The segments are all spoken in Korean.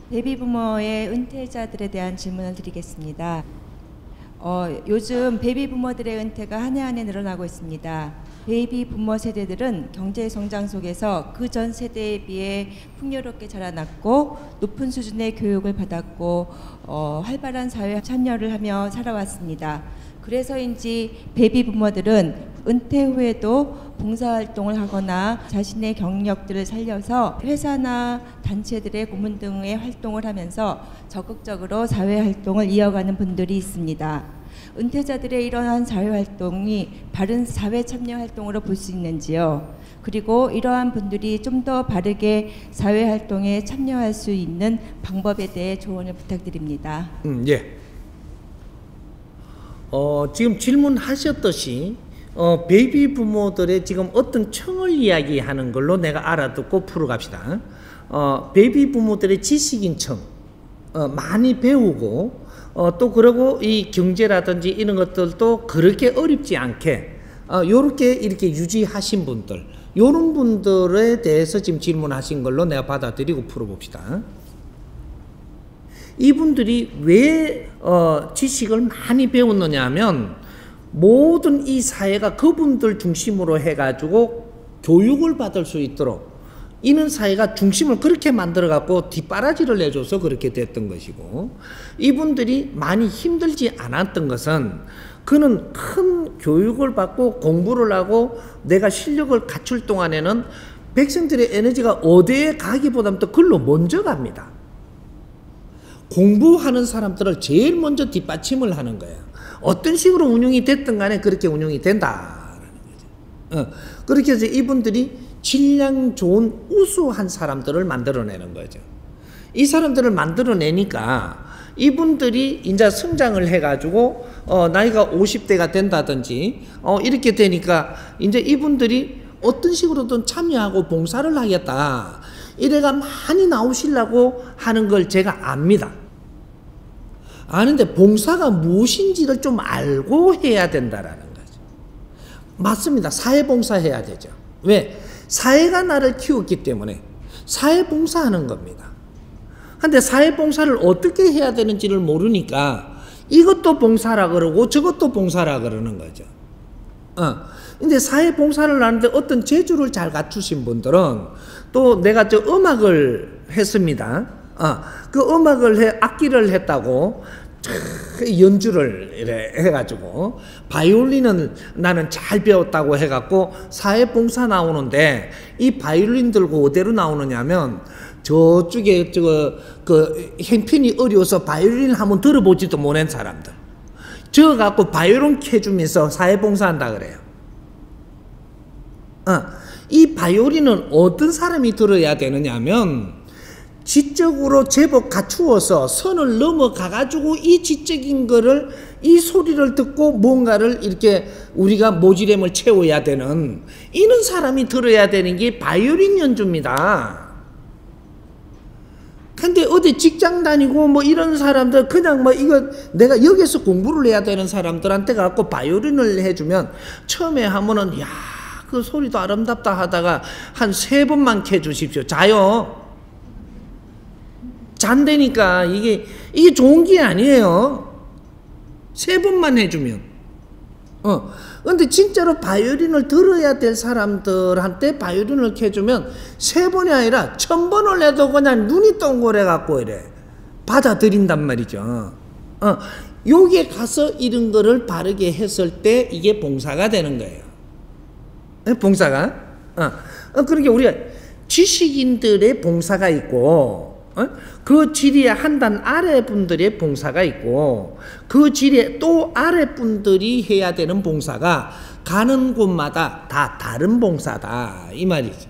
베이비부머의 은퇴자들에 대한 질문을 드리겠습니다. 요즘 베이비부머들의 은퇴가 한 해 한 해 늘어나고 있습니다. 베이비부머 세대들은 경제 성장 속에서 그 전 세대에 비해 풍요롭게 자라났고 높은 수준의 교육을 받았고 활발한 사회 참여를 하며 살아왔습니다. 그래서인지 베이비부머들은 은퇴 후에도 봉사활동을 하거나 자신의 경력들을 살려서 회사나 단체들의 고문 등의 활동을 하면서 적극적으로 사회활동을 이어가는 분들이 있습니다. 은퇴자들의 이러한 사회활동이 바른 사회참여활동으로 볼 수 있는지요? 그리고 이러한 분들이 좀 더 바르게 사회활동에 참여할 수 있는 방법에 대해 조언을 부탁드립니다. 예. 지금 질문하셨듯이 베이비 부모들의 지금 어떤 청을 이야기하는 걸로 내가 알아듣고 풀어갑시다. 베이비 부모들의 지식인 청, 많이 배우고 또 그러고 이 경제라든지 이런 것들도 그렇게 어렵지 않게 요렇게 이렇게 유지하신 분들, 요런 분들에 대해서 지금 질문하신 걸로 내가 받아들이고 풀어봅시다. 이분들이 왜 지식을 많이 배웠느냐 하면 모든 이 사회가 그분들 중심으로 해가지고 교육을 받을 수 있도록 이는 사회가 중심을 그렇게 만들어 갖고 뒷바라지를 내줘서 그렇게 됐던 것이고, 이분들이 많이 힘들지 않았던 것은 그는 큰 교육을 받고 공부를 하고 내가 실력을 갖출 동안에는 백성들의 에너지가 어디에 가기보다는 또 글로 먼저 갑니다. 공부하는 사람들을 제일 먼저 뒷받침을 하는 거예요. 어떤 식으로 운영이 됐든 간에 그렇게 운영이 된다라는 거죠. 그렇게 해서 이분들이 질량 좋은 우수한 사람들을 만들어내는 거죠. 이 사람들을 만들어내니까 이분들이 이제 성장을 해가지고 나이가 50대가 된다든지 이렇게 되니까 이제 이분들이 어떤 식으로든 참여하고 봉사를 하겠다, 이래가 많이 나오시려고 하는 걸 제가 압니다. 아는데 봉사가 무엇인지를 좀 알고 해야 된다라는 거죠. 맞습니다. 사회봉사 해야 되죠. 왜? 사회가 나를 키웠기 때문에 사회봉사하는 겁니다. 근데 사회봉사를 어떻게 해야 되는지를 모르니까 이것도 봉사라 그러고 저것도 봉사라 그러는 거죠. 근데 사회봉사를 하는데 어떤 재주를 잘 갖추신 분들은 또 내가 저 음악을 했습니다. 그 음악을 악기를 했다고 연주를 이래 해가지고 바이올린은 나는 잘 배웠다고 해갖고 사회봉사 나오는데 이 바이올린 들고 어디로 나오느냐면 저쪽에 그 형편이 어려워서 바이올린 한번 들어보지도 못한 사람들, 저 갖고 바이올린 켜주면서 사회봉사한다 그래요. 이 바이올린은 어떤 사람이 들어야 되느냐면 지적으로 제법 갖추어서 선을 넘어가가지고 이 지적인 거를, 이 소리를 듣고 뭔가를 이렇게 우리가 모지렘을 채워야 되는 이런 사람이 들어야 되는 게 바이올린 연주입니다. 근데 어디 직장 다니고 뭐 이런 사람들 그냥 뭐 이거 내가 여기서 공부를 해야 되는 사람들한테 갖고 바이올린을 해주면 처음에 하면은 야, 그 소리도 아름답다 하다가 한 3번만 켜주십시오. 자요. 잔다니까 이게 좋은 게 아니에요. 3번만 해주면. 근데 진짜로 바이올린을 들어야 될 사람들한테 바이올린을 켜주면 3번이 아니라 1000번을 해도 그냥 눈이 동그래 갖고 이래 받아들인단 말이죠. 여기에 가서 이런 거를 바르게 했을 때 이게 봉사가 되는 거예요. 봉사가. 그렇게 우리가 지식인들의 봉사가 있고, 그 지리에 한 단 아래 분들의 봉사가 있고, 그 지리에 또 아래 분들이 해야 되는 봉사가 가는 곳마다 다 다른 봉사다 이 말이죠.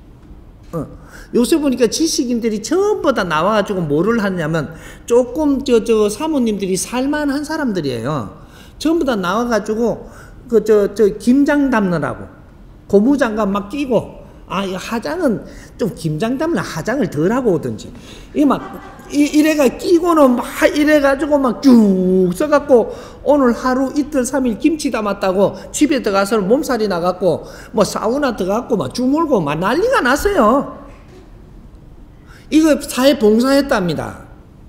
요새 보니까 지식인들이 전부 다 나와가지고 뭐를 하냐면 조금 저 사모님들이 살만한 사람들이에요. 전부 다 나와가지고 김장 담느라고 고무장갑 막 끼고, 이 화장은 좀 김장 담는 화장을 덜 하고 오든지, 이래가 끼고는 막 이래가지고 막 쭉 써갖고 오늘 하루 이틀 3일 김치 담았다고 집에 들어가서 몸살이 나갖고 뭐 사우나 들어가갖고 막 주물고 막 난리가 났어요. 이거 사회 봉사했답니다.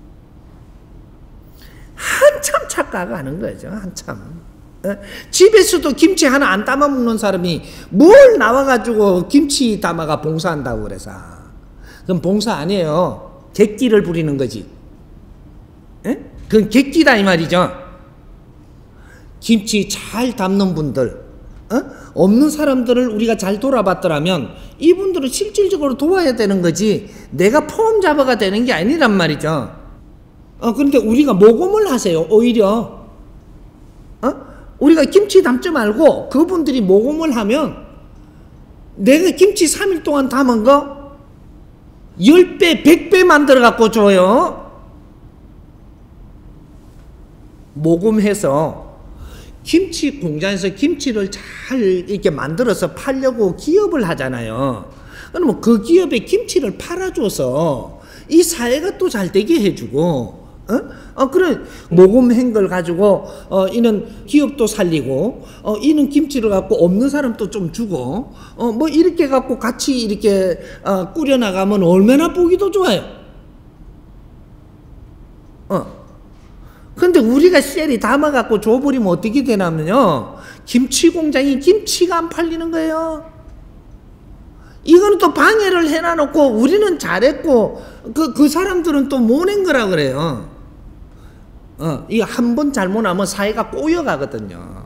한참 착각하는 거죠. 한참. 집에서도 김치 하나 안 담아 먹는 사람이 뭘 나와가지고 김치 담아가 봉사한다고 그래서. 그럼 봉사 아니에요. 객기를 부리는 거지. 그건 객기다 이 말이죠. 김치 잘 담는 분들, 없는 사람들을 우리가 잘 돌아봤더라면 이분들은 실질적으로 도와야 되는 거지 내가 포옹 잡아가 되는 게 아니란 말이죠. 그런데 우리가 모금을 하세요. 오히려 우리가 김치 담지 말고 그분들이 모금을 하면 내가 김치 3일 동안 담은 거 10배, 100배 만들어 갖고 줘요. 모금해서 김치 공장에서 김치를 잘 이렇게 만들어서 팔려고 기업을 하잖아요. 그러면 그 기업에 김치를 팔아줘서 이 사회가 또 잘 되게 해주고, 그런 모금한 걸 가지고 이는 기업도 살리고, 이는 김치를 갖고 없는 사람도 좀 주고, 뭐 이렇게 갖고 같이 이렇게 꾸려 나가면 얼마나 보기도 좋아요. 근데 우리가 셀이 담아갖고 줘버리면 어떻게 되냐면요, 김치 공장이 김치가 안 팔리는 거예요. 이거는 또 방해를 해놔놓고 우리는 잘했고 그 사람들은 또 못 낸 거라 그래요. 이거 한 번 잘못하면 사회가 꼬여가거든요.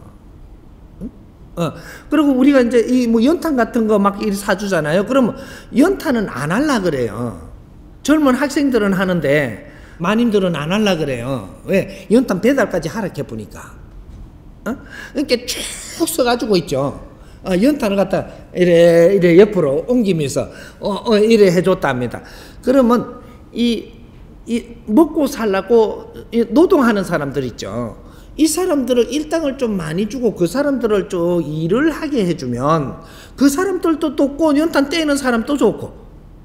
그리고 우리가 이제 이 뭐 연탄 같은 거 막 사주잖아요. 그러면 연탄은 안 할라 그래요. 젊은 학생들은 하는데 마님들은 안 할라 그래요. 왜? 연탄 배달까지 하락해 보니까. 이렇게 쭉 써가지고 있죠. 연탄을 갖다 이래 옆으로 옮기면서 이래 해줬답니다. 그러면 이 먹고 살라고 노동하는 사람들 있죠. 이 사람들을 일당을 좀 많이 주고 그 사람들을 좀 일을 하게 해주면 그 사람들도 돕고 연탄 떼는 사람도 좋고.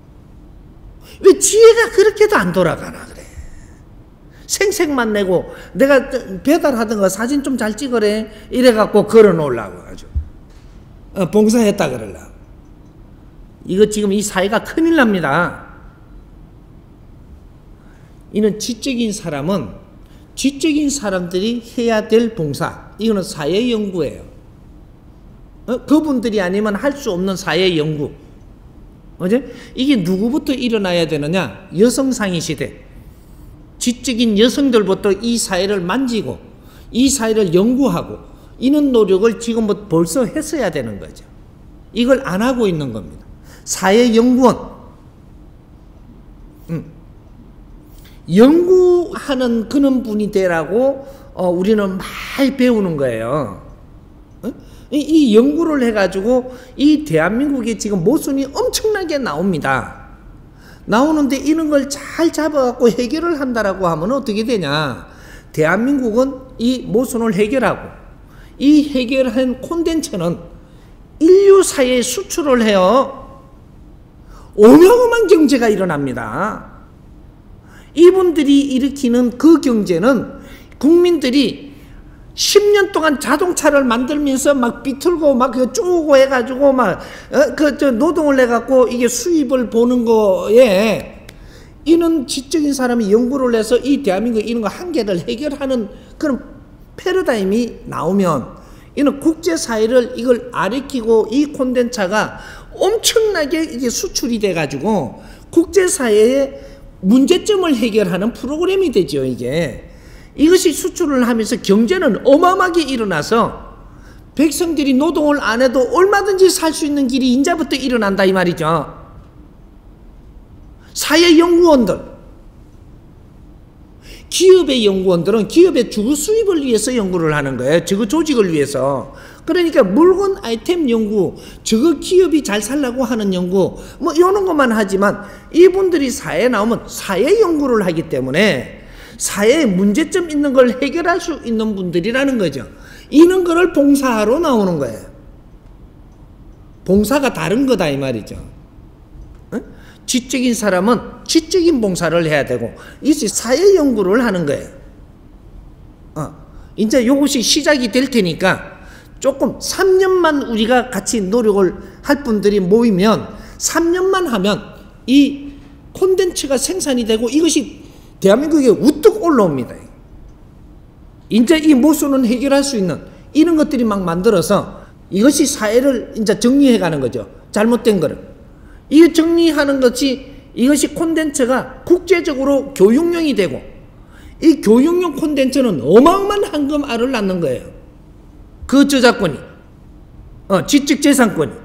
왜 지혜가 그렇게도 안 돌아가나 그래. 생색만 내고 내가 배달하던 거 사진 좀 잘 찍으래 이래갖고 걸어놓으려고 가지고 봉사했다 그러려고. 이거 지금 이 사회가 큰일 납니다. 이는 지적인 사람은 지적인 사람들이 해야 될 봉사, 이거는 사회연구예요. 그분들이 아니면 할 수 없는 사회연구. 이게 누구부터 일어나야 되느냐? 여성상위 시대. 지적인 여성들부터 이 사회를 만지고 이 사회를 연구하고 이런 노력을 지금부터 벌써 했어야 되는 거죠. 이걸 안 하고 있는 겁니다. 사회연구원. 연구하는 그런 분이 되라고 우리는 많이 배우는 거예요. 이 연구를 해가지고 이 대한민국에 지금 모순이 엄청나게 나옵니다. 나오는데 이런 걸 잘 잡아갖고 해결을 한다라고 하면 어떻게 되냐? 대한민국은 이 모순을 해결하고 이 해결한 콘텐츠는 인류 사회에 수출을 해요. 어마어마한 경제가 일어납니다. 이분들이 일으키는 그 경제는 국민들이 10년 동안 자동차를 만들면서 막 비틀고 막 쪼고 해가지고 막 노동을 해갖고 이게 수입을 보는 거에 이는 지적인 사람이 연구를 해서 이 대한민국 이런 거 한계를 해결하는 그런 패러다임이 나오면 이는 국제사회를 이걸 아리키고 이 콘텐츠가 엄청나게 이게 수출이 돼가지고 국제사회의 문제점을 해결하는 프로그램이 되죠. 이것이 수출을 하면서 경제는 어마어마하게 일어나서 백성들이 노동을 안 해도 얼마든지 살 수 있는 길이 인자부터 일어난다 이 말이죠. 사회연구원들, 기업의 연구원들은 기업의 주거 수입을 위해서 연구를 하는 거예요. 저거 조직을 위해서. 그러니까 물건 아이템 연구, 저거 기업이 잘 살라고 하는 연구, 뭐 이런 것만 하지만 이분들이 사회에 나오면 사회 연구를 하기 때문에 사회에 문제점 있는 걸 해결할 수 있는 분들이라는 거죠. 이런 거를 봉사하러 나오는 거예요. 봉사가 다른 거다 이 말이죠. 지적인 사람은 지적인 봉사를 해야 되고 이것이 사회 연구를 하는 거예요. 이제 이것이 시작이 될 테니까 조금 3년만 우리가 같이 노력을 할 분들이 모이면 3년만 하면 이 콘텐츠가 생산이 되고 이것이 대한민국에 우뚝 올라옵니다. 이제 이 모순은 해결할 수 있는 이런 것들이 막 만들어서 이것이 사회를 이제 정리해 가는 거죠. 잘못된 거를. 이 정리하는 것이 이것이 콘텐츠가 국제적으로 교육용이 되고 이 교육용 콘텐츠는 어마어마한 황금알을 낳는 거예요. 그 저작권이. 지적재산권이.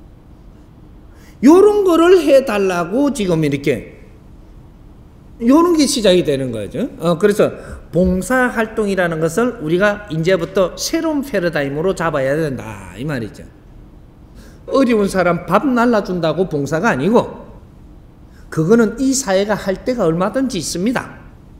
요런 거를 해달라고 지금 이렇게 요런 게 시작이 되는 거죠. 그래서 봉사활동이라는 것을 우리가 이제부터 새로운 패러다임으로 잡아야 된다 이 말이죠. 어려운 사람 밥 날라준다고 봉사가 아니고 그거는 이 사회가 할 때가 얼마든지 있습니다.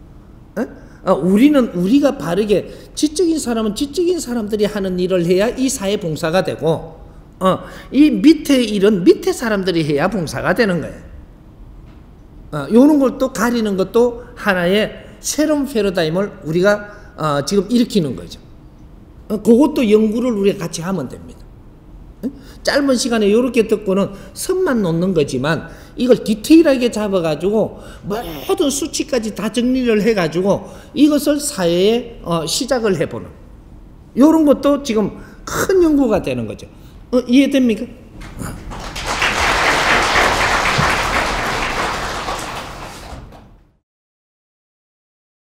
우리가 바르게 지적인 사람은 지적인 사람들이 하는 일을 해야 이 사회 봉사가 되고 이 밑에 일은 밑에 사람들이 해야 봉사가 되는 거예요. 요런 걸 또 가리는 것도 하나의 새로운 패러다임을 우리가 지금 일으키는 거죠. 그것도 연구를 우리가 같이 하면 됩니다. 짧은 시간에 이렇게 듣고는 선만 놓는 거지만 이걸 디테일하게 잡아가지고 모든 수치까지 다 정리를 해가지고 이것을 사회에 시작을 해보는 이런 것도 지금 큰 연구가 되는 거죠. 이해됩니까?